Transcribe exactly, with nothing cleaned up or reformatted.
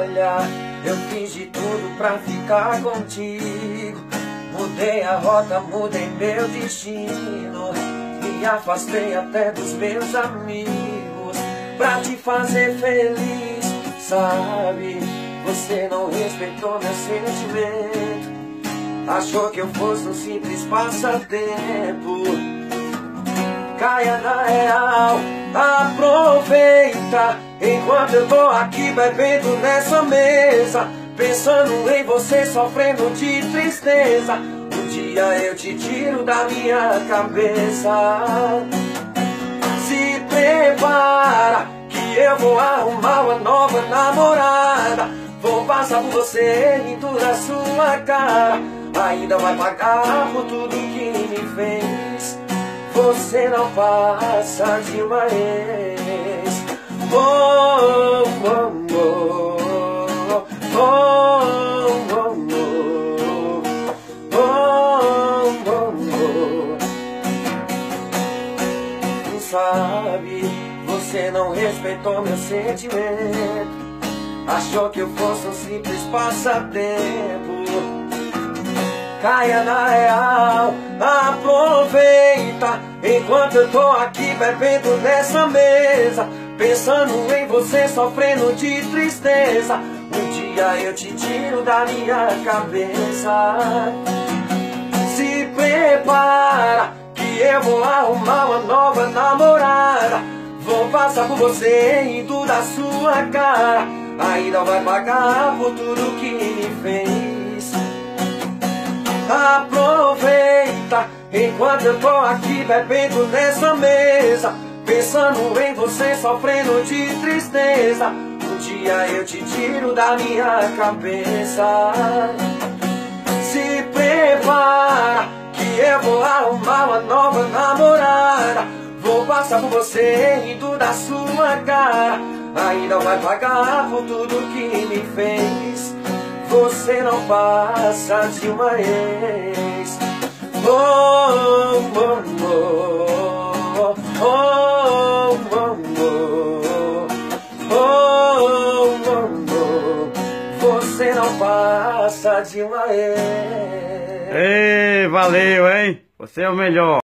olha, eu fiz de tudo pra ficar contigo. Mudei a rota, mudei meu destino. Me afastei até dos meus amigos pra te fazer feliz, sabe? Você não respeitou meu sentimento. Achou que eu fosse um simples passatempo. Caia na real, aproveita enquanto eu tô aqui bebendo nessa mesa, pensando em você, sofrendo de tristeza. Um dia eu te tiro da minha cabeça. Se prepara que eu vou arrumar uma nova namorada. Vou passar por você em toda a sua cara. Ainda vai pagar por tudo que me fez. Você não passa de uma ex. Oh, oh, oh, oh, oh, oh, oh, oh, oh. Sabe, você não respeitou meu sentimento. Achou que eu fosse um simples passatempo. Caia na real, aproveita enquanto eu tô aqui bebendo nessa mesa, pensando em você, sofrendo de tristeza. Um dia eu te tiro da minha cabeça. Se prepara que eu vou arrumar uma nova namorada. Vou passar por você em toda a sua cara. Ainda vai pagar por tudo que me fez. Aproveita enquanto eu tô aqui bebendo nessa mesa, pensando em você, sofrendo de tristeza. Um dia eu te tiro da minha cabeça. Se prepara que eu vou arrumar uma nova namorada. Vou passar por você em toda a sua cara. Ainda vai pagar por tudo que me fez. Você não passa de uma ex. Oh, oh, oh, oh, oh, oh, oh, oh, oh. Você não passa de uma ex. Ei, valeu, hein? Você é o melhor.